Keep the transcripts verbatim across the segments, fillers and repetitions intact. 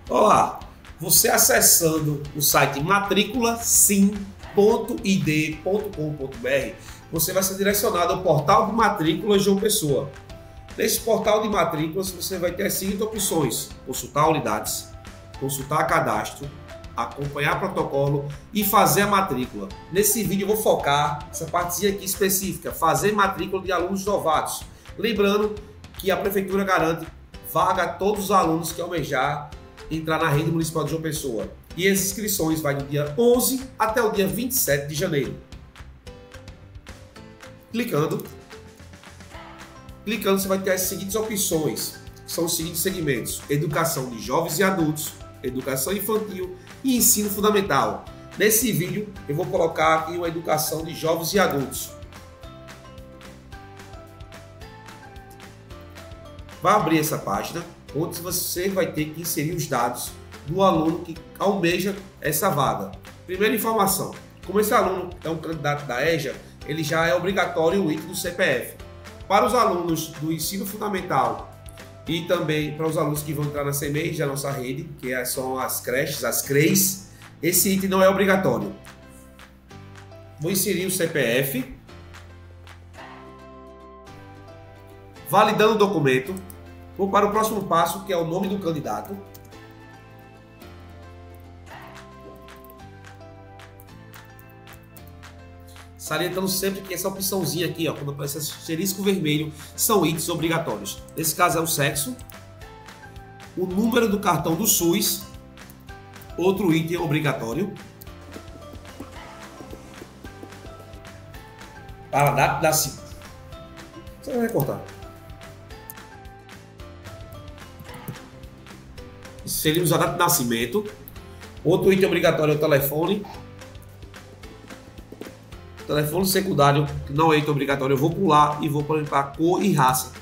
Olá, você acessando o site matrícula sim ponto i d ponto com ponto b r, você vai ser direcionado ao portal de matrículas de uma pessoa. Nesse portal de matrículas você vai ter as seguintes opções: consultar unidades, consultar cadastro, acompanhar protocolo e fazer a matrícula. Nesse vídeo eu vou focar essa partezinha aqui específica, fazer matrícula de alunos novatos. Lembrando que a Prefeitura garante vaga a todos os alunos que almejar entrar na rede municipal de João Pessoa. E as inscrições vai do dia onze até o dia vinte e sete de janeiro. Clicando, clicando você vai ter as seguintes opções, que são os seguintes segmentos: educação de jovens e adultos, educação infantil e ensino fundamental. Nesse vídeo eu vou colocar aqui uma educação de jovens e adultos. Vai abrir essa página, onde você vai ter que inserir os dados do aluno que almeja essa vaga. Primeira informação: como esse aluno é um candidato da EJA, ele já é obrigatório o item do C P F. Para os alunos do ensino fundamental e também para os alunos que vão entrar na CEMEI, da nossa rede, que são as creches, as C R E Is, esse item não é obrigatório. Vou inserir o C P F. Validando o documento, vou para o próximo passo, que é o nome do candidato. Salientando sempre que essa opçãozinha aqui, ó, quando aparece esse asterisco vermelho, são itens obrigatórios. Nesse caso é o sexo, o número do cartão do SUS, outro item obrigatório, para a data de nascimento. Você vai recortar. Inserimos a data de nascimento. Outro item obrigatório é o telefone. Telefone secundário, que não é item obrigatório, eu vou pular e vou para cor e raça.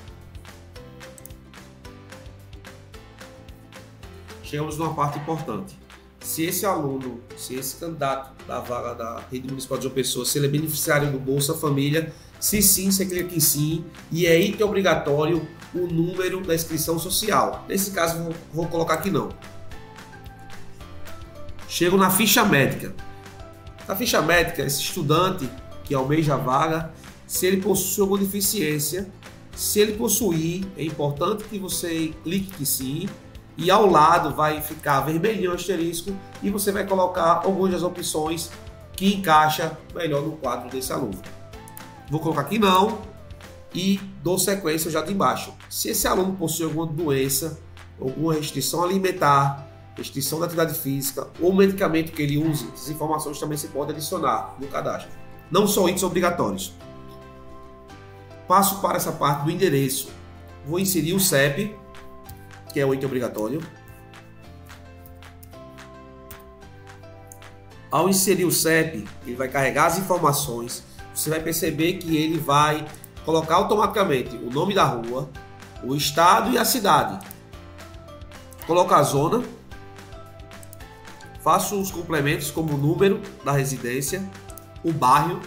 Chegamos numa parte importante. Se esse aluno, se esse candidato da vaga da rede municipal de João Pessoa, se ele é beneficiário do Bolsa Família, se sim, você clica aqui sim, e é item obrigatório o número da inscrição social. Nesse caso, vou, vou colocar aqui não. Chego na ficha médica. Na ficha médica, esse estudante que almeja a vaga, se ele possui alguma deficiência, se ele possuir, é importante que você clique que sim, e ao lado vai ficar vermelhinho o asterisco e você vai colocar algumas das opções que encaixa melhor no quadro desse aluno. Vou colocar aqui não e dou sequência já de embaixo. Se esse aluno possui alguma doença, alguma restrição alimentar, restrição da atividade física ou medicamento que ele use, essas informações também se pode adicionar no cadastro. Não são itens obrigatórios. Passo para essa parte do endereço. Vou inserir o C E P, que é o item obrigatório. Ao inserir o C E P, ele vai carregar as informações. Você vai perceber que ele vai colocar automaticamente o nome da rua, o estado e a cidade. Coloca a zona. Faço os complementos como o número da residência, o bairro,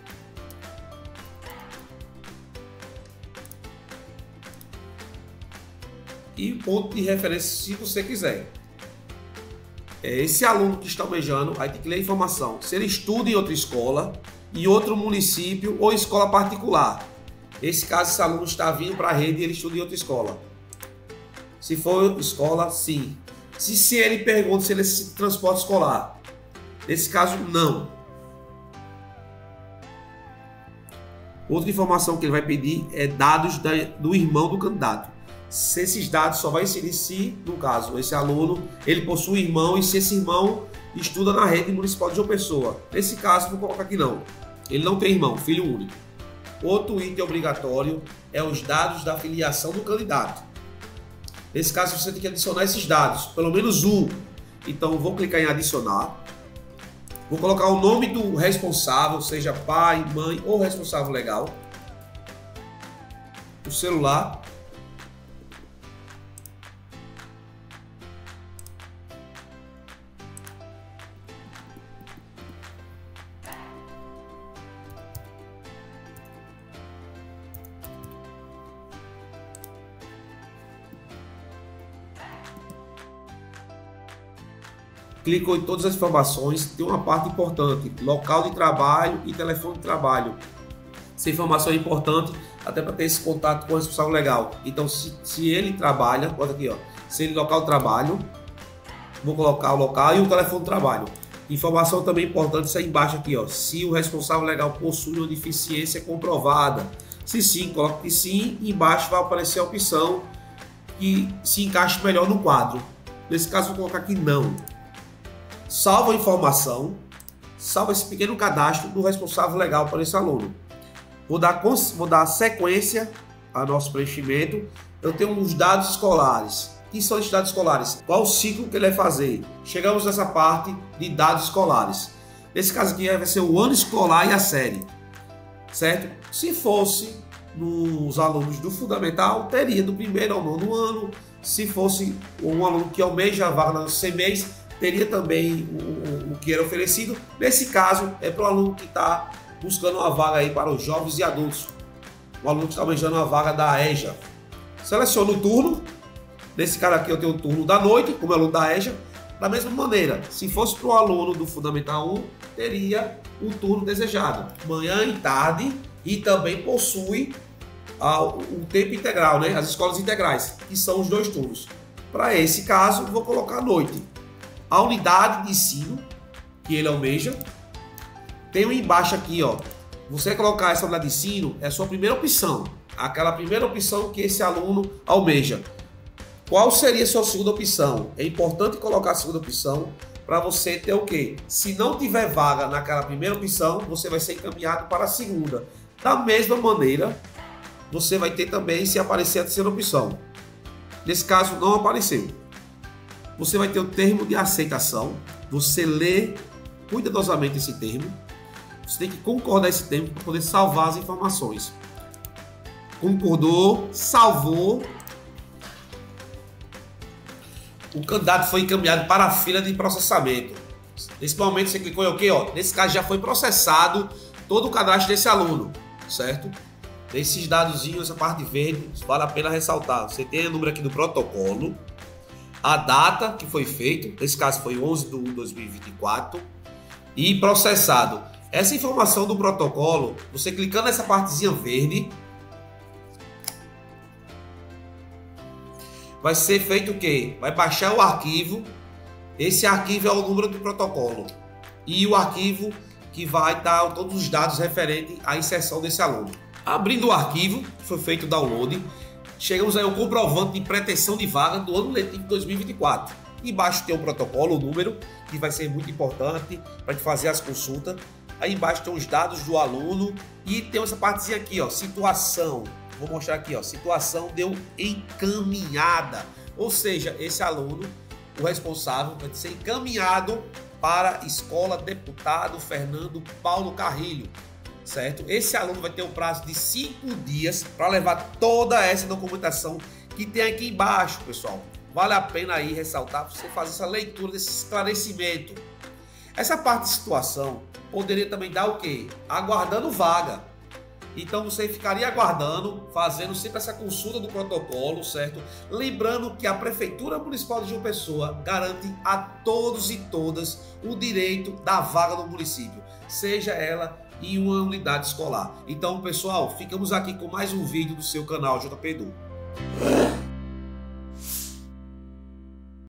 e ponto de referência se você quiser. Esse aluno que está almejando vai ter que ler a informação se ele estuda em outra escola, em outro município ou escola particular. Nesse caso, esse aluno está vindo para a rede e ele estuda em outra escola. Se for escola, sim. Se, se ele pergunta se ele necessita de transporte escolar, nesse caso, não. Outra informação que ele vai pedir é dados da, do irmão do candidato. Se esses dados só vai inserir se, no caso, esse aluno, ele possui irmão e se esse irmão estuda na rede municipal de João Pessoa. Nesse caso, vou colocar aqui não. Ele não tem irmão, filho único. Outro item obrigatório é os dados da filiação do candidato. Nesse caso, você tem que adicionar esses dados, pelo menos um. Então, vou clicar em adicionar. Vou colocar o nome do responsável, seja pai, mãe ou responsável legal. O celular. clicou em todas as informações, tem uma parte importante, local de trabalho e telefone de trabalho. Essa informação é importante até para ter esse contato com o responsável legal. Então, se, se ele trabalha, bota aqui, ó, se ele local de trabalho, vou colocar o local e o telefone de trabalho. Informação também importante, isso aí embaixo aqui, ó, se o responsável legal possui uma deficiência comprovada. Se sim, coloque que sim, e embaixo vai aparecer a opção que se encaixe melhor no quadro. Nesse caso, vou colocar aqui não. Salva a informação, salva esse pequeno cadastro do responsável legal para esse aluno. Vou dar, vou dar sequência ao nosso preenchimento. Eu tenho os dados escolares. O que são esses dados escolares? Qual o ciclo que ele vai fazer? Chegamos nessa parte de dados escolares. Nesse caso aqui vai ser o ano escolar e a série, certo? Se fosse nos alunos do fundamental, teria do primeiro ao nono ano. Se fosse um aluno que almeja a vaga no C M E S, teria também o, o, o que era oferecido. Nesse caso, é para o aluno que está buscando uma vaga aí para os jovens e adultos. O aluno que está almejando uma vaga da E J A. Seleciono o turno. Nesse cara aqui eu tenho o turno da noite, como aluno da E J A. Da mesma maneira, se fosse para o aluno do Fundamental um, teria o turno desejado. Manhã e tarde, e também possui ah, o tempo integral, né? As escolas integrais, que são os dois turnos. Para esse caso, vou colocar à noite. A unidade de ensino que ele almeja. Tem um embaixo aqui, ó. Você colocar essa unidade de ensino é a sua primeira opção. Aquela primeira opção que esse aluno almeja. Qual seria a sua segunda opção? É importante colocar a segunda opção para você ter o quê? Se não tiver vaga naquela primeira opção, você vai ser encaminhado para a segunda. Da mesma maneira, você vai ter também se aparecer a terceira opção. Nesse caso, não apareceu. Você vai ter o termo de aceitação. Você lê cuidadosamente esse termo. Você tem que concordar esse termo para poder salvar as informações. Concordou, salvou. O candidato foi encaminhado para a fila de processamento. Nesse momento você clicou em OK, ó. Nesse caso já foi processado todo o cadastro desse aluno, certo? Esses dadozinhos, essa parte verde, vale a pena ressaltar. Você tem o número aqui do protocolo, a data que foi feito, nesse caso foi onze de um de dois mil e vinte e quatro, e processado. Essa informação do protocolo, você clicando nessa partezinha verde, vai ser feito o quê? Vai baixar o arquivo. Esse arquivo é o número do protocolo e o arquivo que vai dar todos os dados referentes à inserção desse aluno. Abrindo o arquivo, foi feito o download, chegamos aí ao comprovante de pretensão de vaga do ano letivo dois mil e vinte e quatro. Embaixo tem o protocolo, o número, que vai ser muito importante para gente fazer as consultas. Aí embaixo tem os dados do aluno e tem essa partezinha aqui, ó, situação. Vou mostrar aqui, ó, situação deu encaminhada. Ou seja, esse aluno, o responsável, vai ser encaminhado para a Escola Deputado Fernando Paulo Carrilho, certo? Esse aluno vai ter um prazo de cinco dias para levar toda essa documentação que tem aqui embaixo, pessoal. Vale a pena aí ressaltar para você fazer essa leitura desse esclarecimento. Essa parte de situação poderia também dar o quê? Aguardando vaga. Então você ficaria aguardando, fazendo sempre essa consulta do protocolo, certo? Lembrando que a Prefeitura Municipal de João Pessoa garante a todos e todas o direito da vaga no município, seja ela em uma unidade escolar. Então, pessoal, ficamos aqui com mais um vídeo do seu canal J P Edu.